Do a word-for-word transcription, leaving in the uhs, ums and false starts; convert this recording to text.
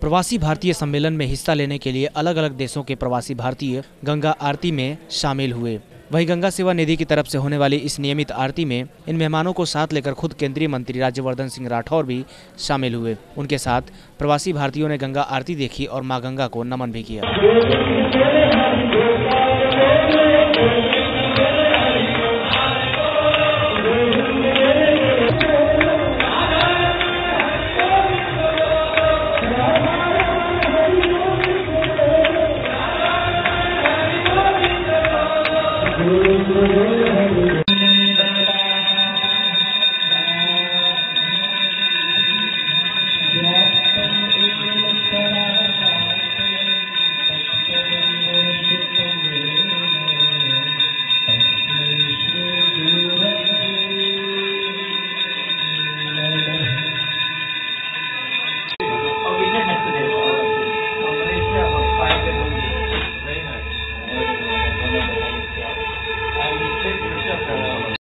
प्रवासी भारतीय सम्मेलन में हिस्सा लेने के लिए अलग अलग देशों के प्रवासी भारतीय गंगा आरती में शामिल हुए। वहीं गंगा सेवा निधि की तरफ से होने वाली इस नियमित आरती में इन मेहमानों को साथ लेकर खुद केंद्रीय मंत्री राज्यवर्धन सिंह राठौर भी शामिल हुए। उनके साथ प्रवासी भारतीयों ने गंगा आरती देखी और मां गंगा को नमन भी किया।